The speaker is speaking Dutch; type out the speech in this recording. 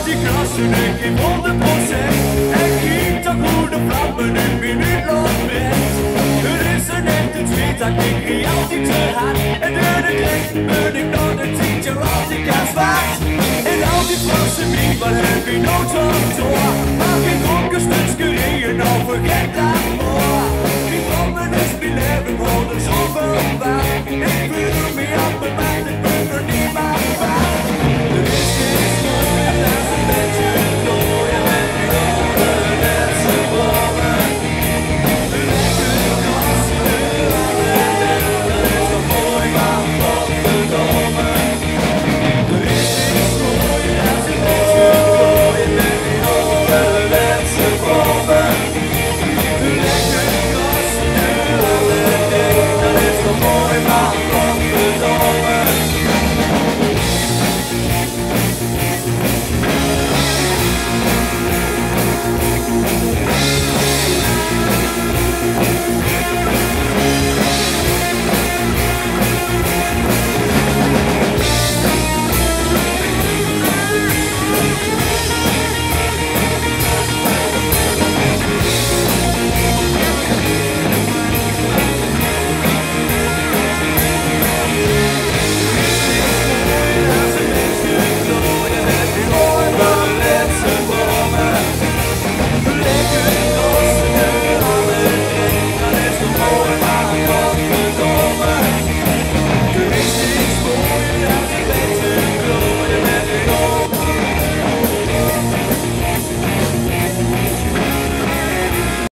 gaat die klassen, ik geef 100%. En giet dan goede vlammen een minuut lang brengt. Er is een echte tweetak, ik rie altijd te hard. En door de kreeg ben ik nog een tientje als ik aan zwaard. En al die flassen bier, wat heb je nooit van door? Maar geen dronken stukje regen, nou vergeet dat maar. Die vlammen is mijn leven, worden zoveel waard. Ik wil